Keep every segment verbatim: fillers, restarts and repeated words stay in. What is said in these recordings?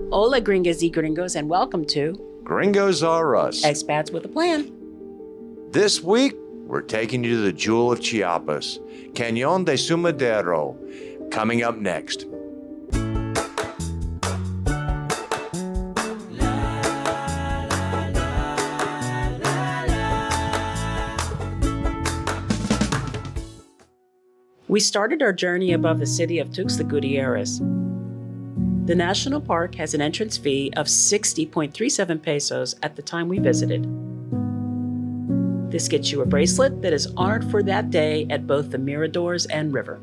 Hola, gringas y gringos, and welcome to Gringos Are Us. Expats with a Plan. This week, we're taking you to the Jewel of Chiapas, Cañón de Sumidero. Coming up next. We started our journey above the city of Tuxtla Gutierrez. The national park has an entrance fee of sixty point three seven pesos at the time we visited. This gets you a bracelet that is honored for that day at both the Miradors and river.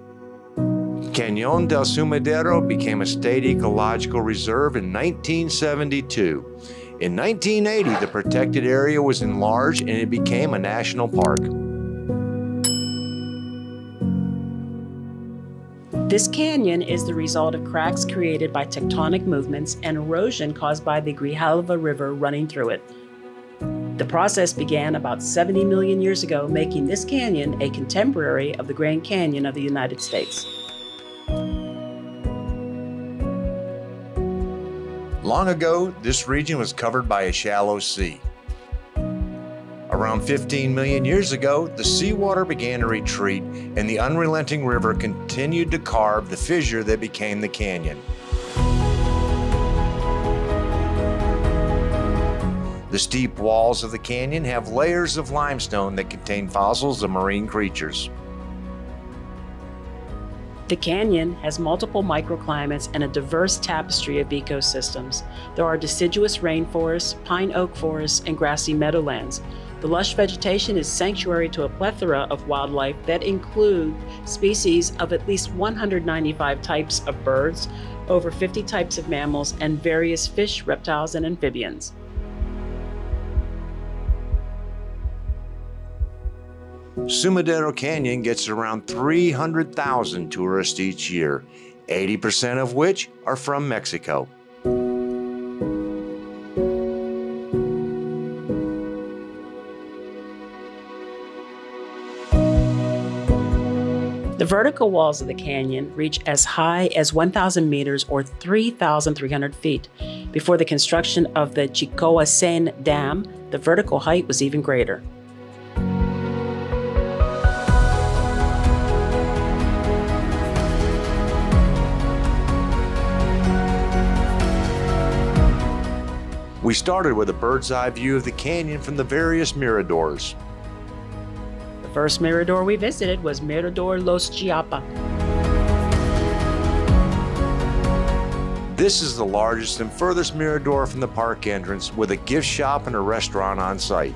Cañón del Sumidero became a state ecological reserve in nineteen seventy-two. In nineteen eighty, the protected area was enlarged and it became a national park. This canyon is the result of cracks created by tectonic movements and erosion caused by the Grijalva River running through it. The process began about seventy million years ago, making this canyon a contemporary of the Grand Canyon of the United States. Long ago, this region was covered by a shallow sea. Around fifteen million years ago, the seawater began to retreat and the unrelenting river continued to carve the fissure that became the canyon. The steep walls of the canyon have layers of limestone that contain fossils of marine creatures. The canyon has multiple microclimates and a diverse tapestry of ecosystems. There are deciduous rainforests, pine oak forests, and grassy meadowlands. The lush vegetation is sanctuary to a plethora of wildlife that include species of at least one hundred ninety-five types of birds, over fifty types of mammals, and various fish, reptiles, and amphibians. Sumidero Canyon gets around three hundred thousand tourists each year, eighty percent of which are from Mexico. The vertical walls of the canyon reach as high as one thousand meters or three thousand three hundred feet. Before the construction of the Chicoacén Dam, the vertical height was even greater. We started with a bird's eye view of the canyon from the various miradors. The first mirador we visited was Mirador Los Chiapa. This is the largest and furthest mirador from the park entrance with a gift shop and a restaurant on site.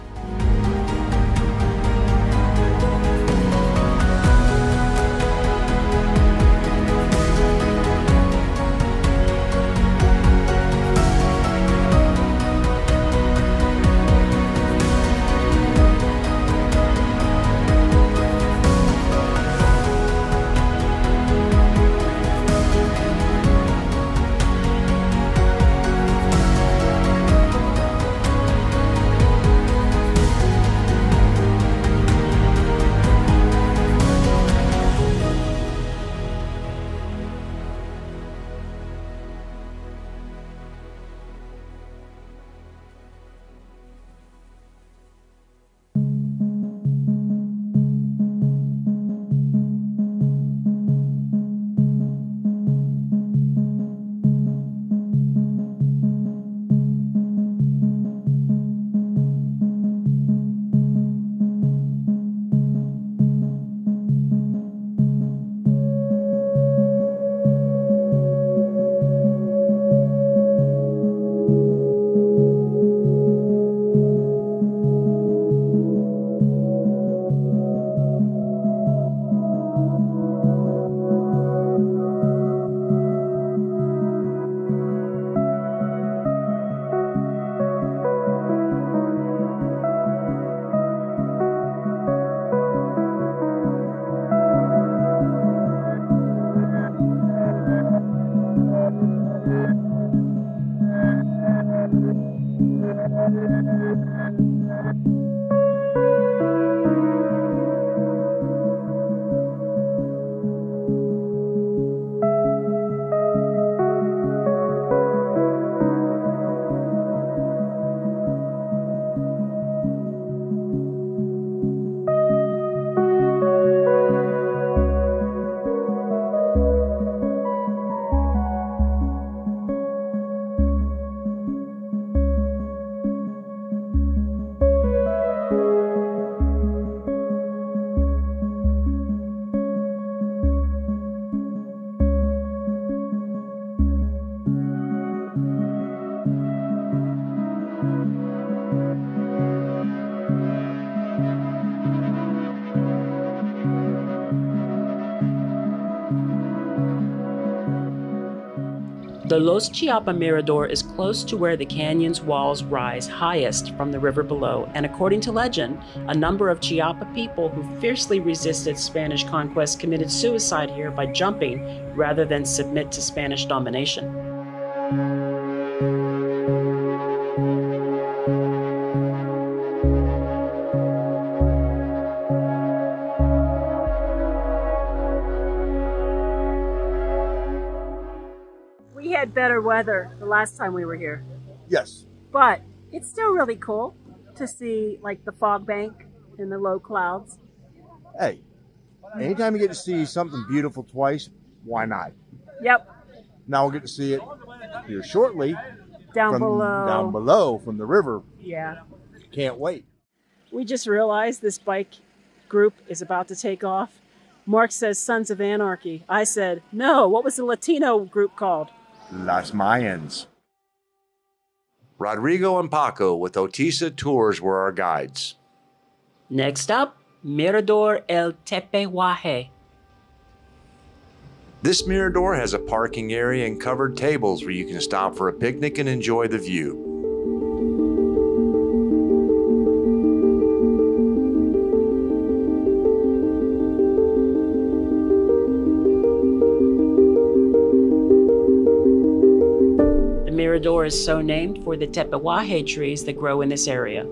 The Los Chiapa Mirador is close to where the canyon's walls rise highest from the river below, and according to legend, a number of Chiapa people who fiercely resisted Spanish conquest committed suicide here by jumping rather than submit to Spanish domination. We had better weather the last time we were here. Yes. But it's still really cool to see like the fog bank and the low clouds. Hey, anytime you get to see something beautiful twice, why not? Yep. Now we'll get to see it here shortly. Down from below. Down below from the river. Yeah. Can't wait. We just realized this bike group is about to take off. Mark says Sons of Anarchy. I said, no, what was the Latino group called? Las Mayans. Rodrigo and Paco with Otisa Tours were our guides. Next up, Mirador El Tepehuaje. This mirador has a parking area and covered tables where you can stop for a picnic and enjoy the view. The mirador is so named for the tepehuaje trees that grow in this area.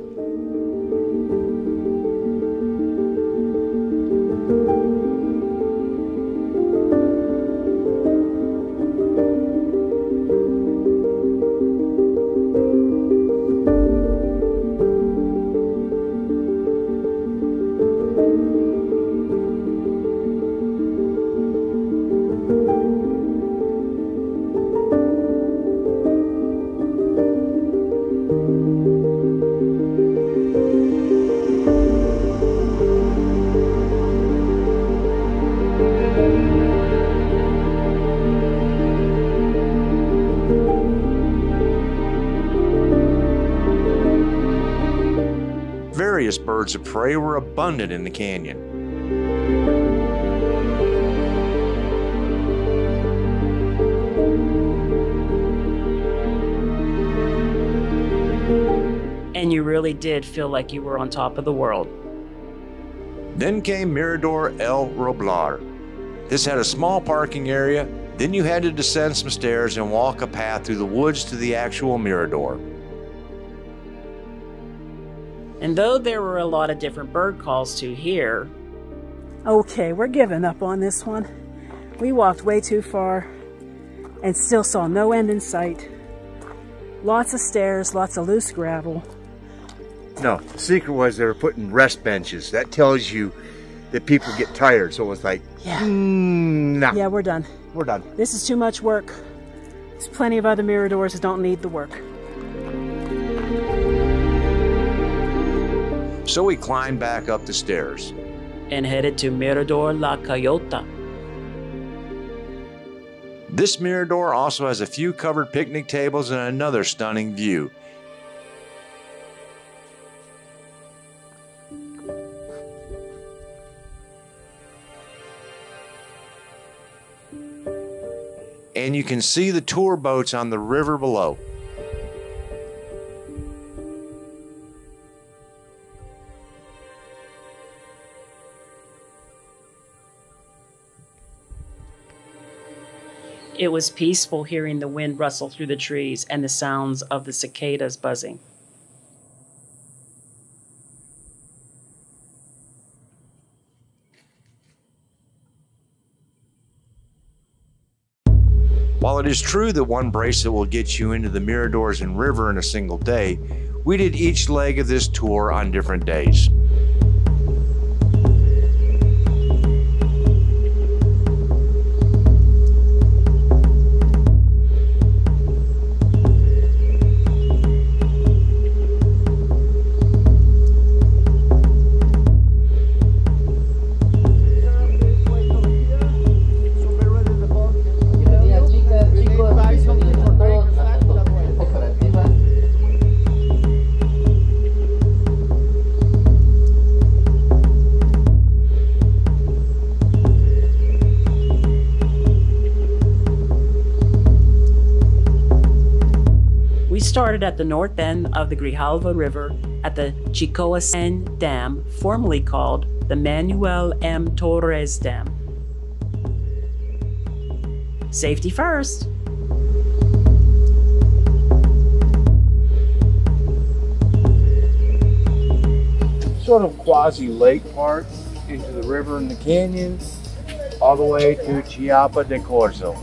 Various birds of prey were abundant in the canyon. And you really did feel like you were on top of the world. Then came Mirador El Roblar. This had a small parking area, then you had to descend some stairs and walk a path through the woods to the actual mirador. And though there were a lot of different bird calls to hear, Okay, we're giving up on this one. We walked way too far and still saw no end in sight. Lots of stairs, lots of loose gravel. No, the secret was they were putting rest benches. That tells you that people get tired. So it was like, Yeah. mm, nah, Yeah, we're done. we're done. This is too much work. There's plenty of other miradors that don't need the work. So we climbed back up the stairs. and headed to Mirador La Coyota. This mirador also has a few covered picnic tables and another stunning view. And you can see the tour boats on the river below. It was peaceful hearing the wind rustle through the trees and the sounds of the cicadas buzzing. While it is true that one bracelet will get you into the miradors and river in a single day, we did each leg of this tour on different days. started at the north end of the Grijalva River at the Chicoacén Dam, formerly called the Manuel M. Torres Dam. Safety first. Sort of quasi-lake part into the river and the canyon, all the way to Chiapa de Corzo.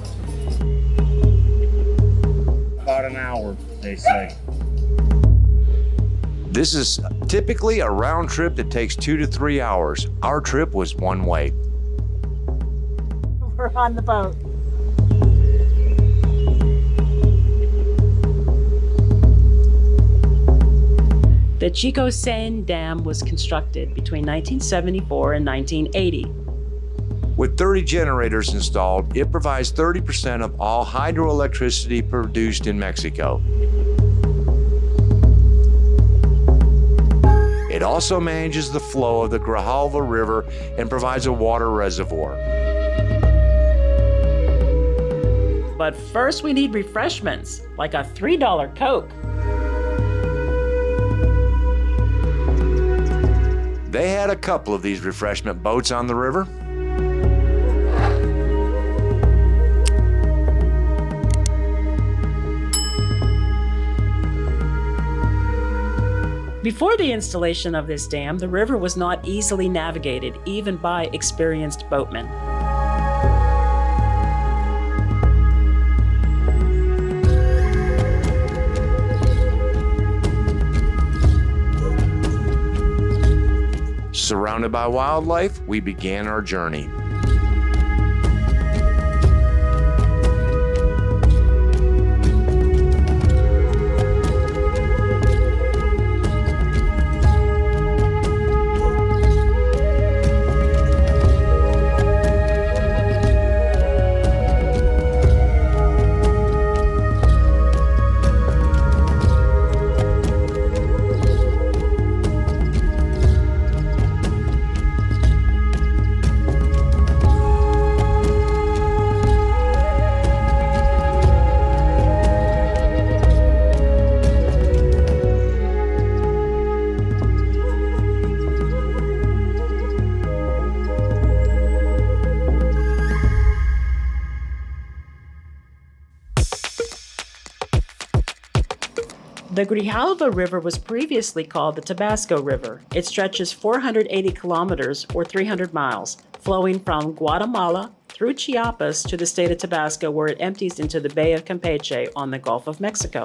About an hour, they say. This is typically a round trip that takes two to three hours. Our trip was one way. We're on the boat. The Chicoacén Dam was constructed between nineteen seventy-four and nineteen eighty. With thirty generators installed, it provides thirty percent of all hydroelectricity produced in Mexico. It also manages the flow of the Grijalva River and provides a water reservoir. But first we need refreshments, like a three dollar Coke. They had a couple of these refreshment boats on the river. Before the installation of this dam, the river was not easily navigated, even by experienced boatmen. Surrounded by wildlife, we began our journey. The Grijalva River was previously called the Tabasco River. It stretches four hundred eighty kilometers or three hundred miles, flowing from Guatemala through Chiapas to the state of Tabasco, where it empties into the Bay of Campeche on the Gulf of Mexico.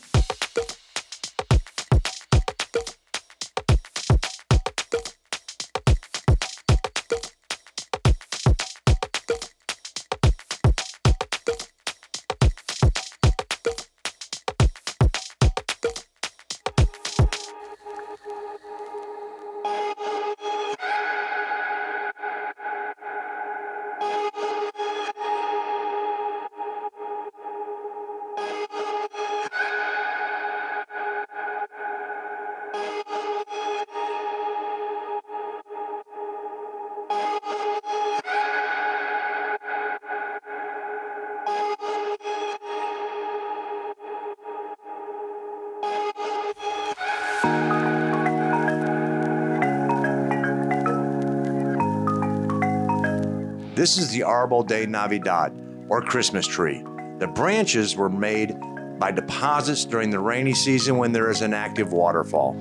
This is the Árbol de Navidad, or Christmas tree. The branches were made by deposits during the rainy season when there is an active waterfall.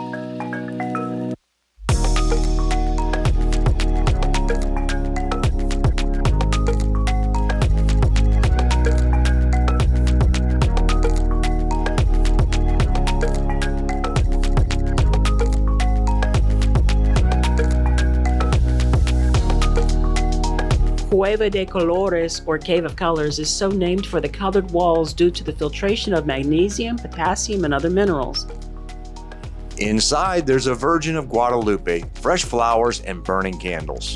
Cueva de Colores, or Cave of Colors, is so named for the colored walls due to the filtration of magnesium, potassium, and other minerals. Inside, there's a Virgin of Guadalupe, fresh flowers, and burning candles.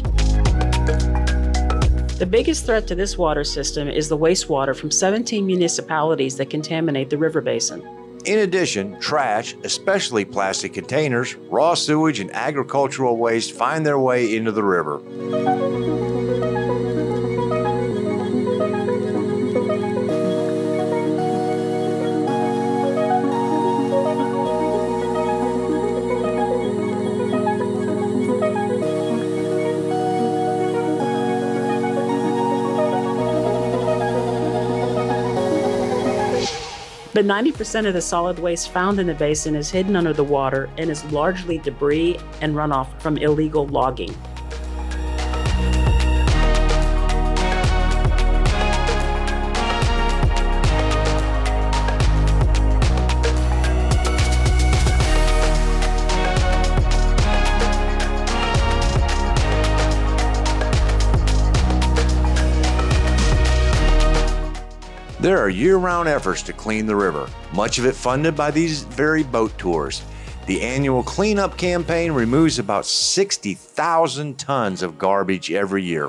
The biggest threat to this water system is the wastewater from seventeen municipalities that contaminate the river basin. In addition, trash, especially plastic containers, raw sewage, and agricultural waste find their way into the river. But ninety percent of the solid waste found in the basin is hidden under the water and is largely debris and runoff from illegal logging. There are year-round efforts to clean the river, much of it funded by these very boat tours. The annual cleanup campaign removes about sixty thousand tons of garbage every year.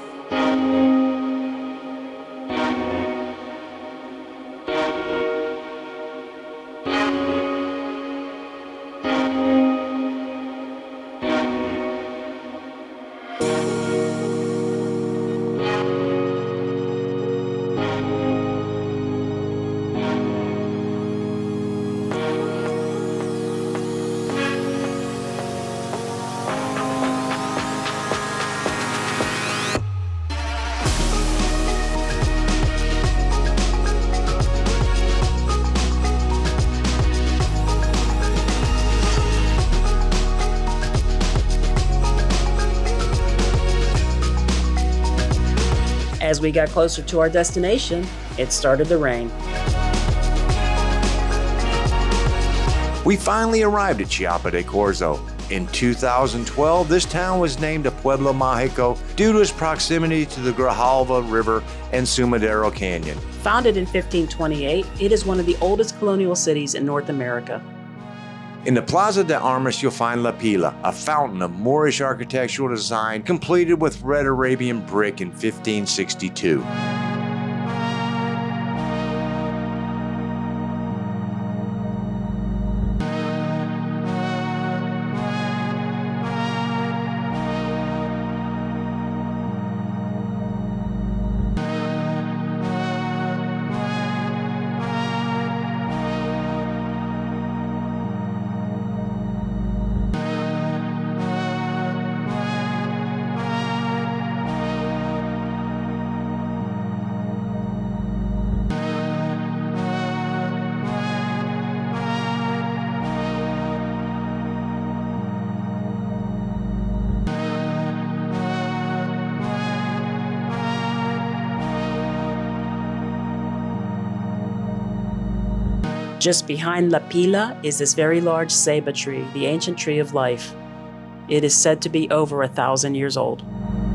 As we got closer to our destination, it started to rain. We finally arrived at Chiapa de Corzo. In two thousand twelve, this town was named a Pueblo Mágico due to its proximity to the Grijalva River and Sumidero Canyon. Founded in fifteen twenty-eight, it is one of the oldest colonial cities in North America. In the Plaza de Armas, you'll find La Pila, a fountain of Moorish architectural design completed with red Arabian brick in fifteen sixty-two. Just behind La Pila is this very large ceiba tree, the ancient tree of life. It is said to be over a thousand years old.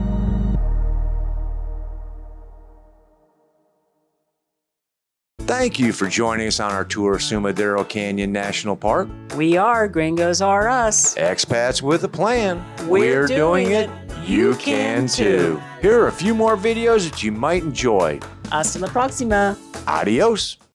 Thank you for joining us on our tour of Sumidero Canyon National Park. We are Gringos Are Us. Expats with a plan. We're doing it. You can too. Here are a few more videos that you might enjoy. Hasta la próxima. Adios.